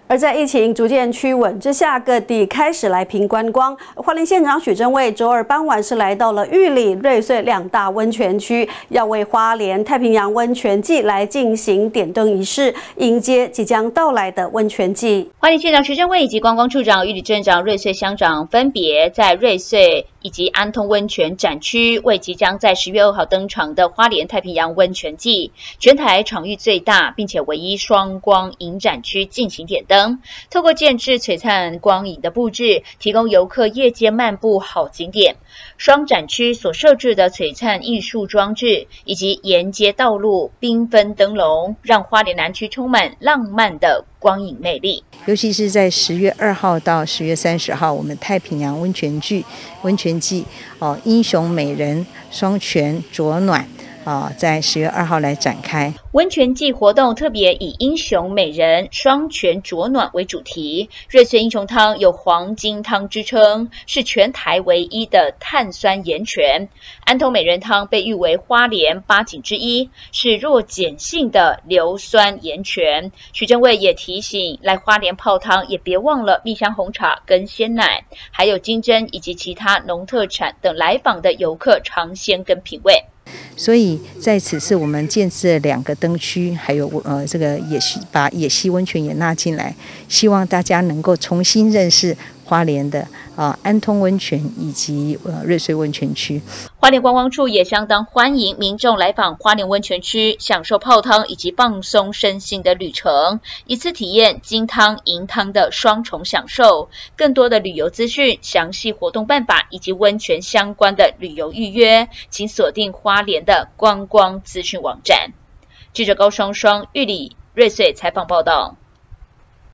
而在疫情逐渐趋稳之下，各地开始来评观光。花莲县长许正蔚周二傍晚是来到了玉里、瑞穗两大温泉区，要为花莲太平洋温泉季来进行点灯仪式，迎接即将到来的温泉季。 花莲县长许正蔚以及观光处长、玉里镇长、瑞穗乡长分别在瑞穗以及安通温泉展区，为即将在10月2号登场的花莲太平洋温泉季，全台场域最大并且唯一双光影展区进行点灯。透过建制璀璨光影的布置，提供游客夜间漫步好景点。双展区所设置的璀璨艺术装置，以及沿街道路缤纷灯笼，让花莲南区充满浪漫的光影魅力。 尤其是在10月2号到10月30号，我们太平洋温泉季英雄美人双泉卓暖在10月2号来展开。 温泉季活动特别以英雄美人双泉卓暖为主题。瑞穗英雄汤有黄金汤之称，是全台唯一的碳酸盐泉。安通美人汤被誉为花莲8景之一，是弱碱性的硫酸盐泉。许正蔚也提醒，来花莲泡汤也别忘了蜜香红茶跟鲜奶，还有金针以及其他农特产等来访的游客尝鲜跟品味。 所以在此次我们建置了2个灯区，还有这个把野溪温泉也纳进来，希望大家能够重新认识花莲的安通温泉以及瑞穗温泉区。 花莲观光处也相当欢迎民众来访花莲温泉区，享受泡汤以及放松身心的旅程，一次体验金汤银汤的双重享受。更多的旅游资讯、详细活动办法以及温泉相关的旅游预约，请锁定花莲的观光资讯网站。记者高双双、玉里、瑞穗采访报道。